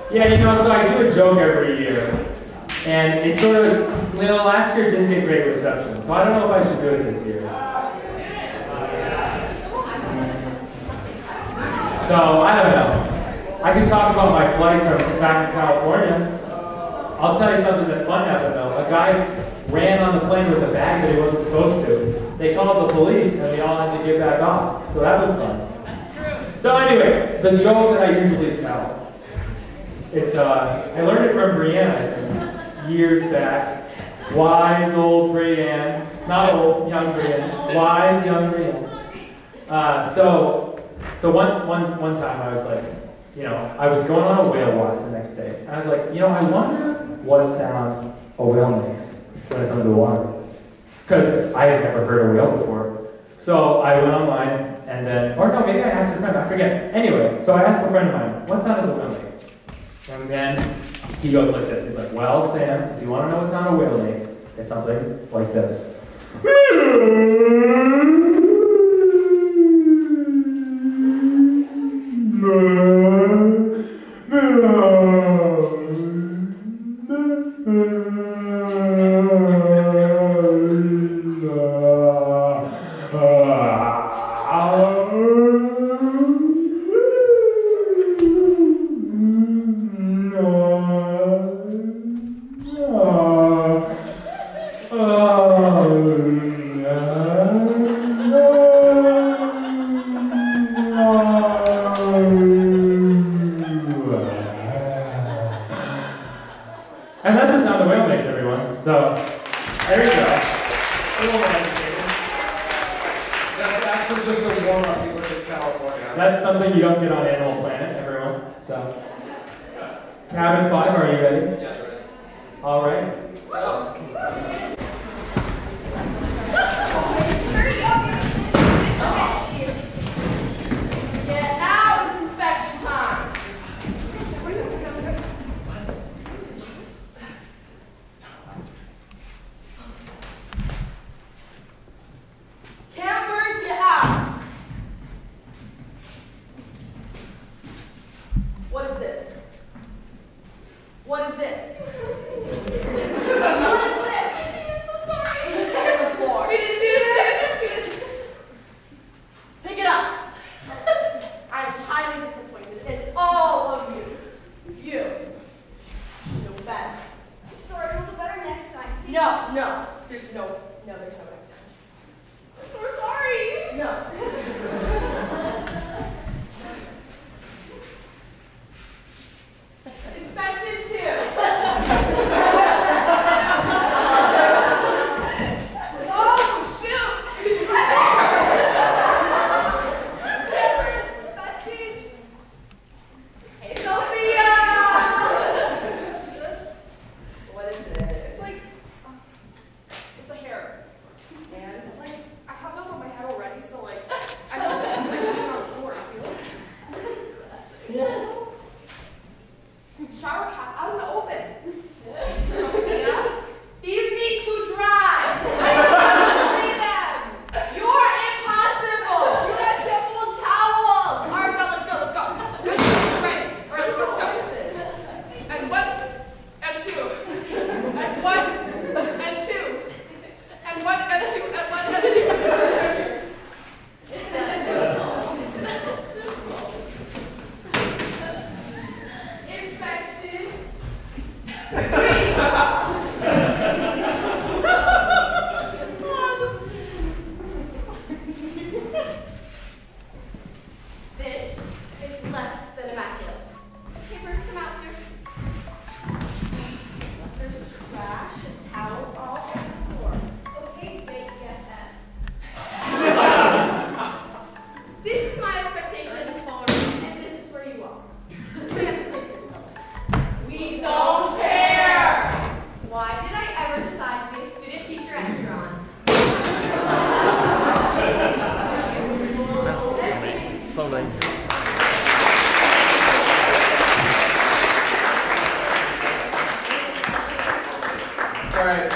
Yeah, you know, so I do a joke every year, and it sort of, you know, last year didn't get great reception, so I don't know if I should do it this year. So, I don't know. I can talk about my flight back to California. I'll tell you something that fun happened though. A guy ran on the plane with a bag that he wasn't supposed to. They called the police and we all had to get back off. So that was fun. That's true. So anyway, the joke that I usually tell. It's I learned it from Brienne, I think, years back. Wise old Brienne, not old, young Brienne. Wise young Brienne. So one time I was like, you know, I was going on a whale watch the next day, and I was like, you know, I wonder what sound a whale makes when it's under the water, because I had never heard a whale before. So I went online, and then, or no, maybe I asked a friend, I forget. Anyway, so I asked a friend of mine, what sound does a whale make? And then he goes like this. He's like, well, Sam, if you want to know what sound a whale makes, it's something like this. And that's the sound the whale makes, everyone. So, there you go. A little more educated. That's actually just a warm-up you look at California. That's something you don't get on Animal Planet, everyone. So, Cabin 5, are you ready? Yeah, ready. All right. Let's go. What is this? What is this? I'm so sorry. On the floor. Cheated. Pick it up. I am highly disappointed in all of you. You. No better. I'm sorry, we'll do better next time. No. There's no next time. I'm so sorry. No. Inspection 2. Oh, shoot! Peppers, besties. Hey, Sophia! What is it? It's like, it's a hair. And It's like, I have those on my head already, so like, I know this is like sitting on the floor, I feel like. yes. Shower cap out in the open. Sophia, these need to dry. I don't say that. You're impossible. You guys get full of towels. All right, let's go. Right. All right, let's go. And 1, and 2. And 1, and 2. And 1, and 2. And 1, and 2. Inspection 3. This is less than immaculate. Papers, come out here. There's trash and towels all over the floor. Okay, Jake, get that. This is my expectations, and this is where you are. You have to think for yourself. We don't care! Why did I ever decide to be a student teacher at Huron? All right.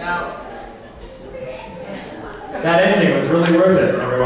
Now, That ending was really worth it.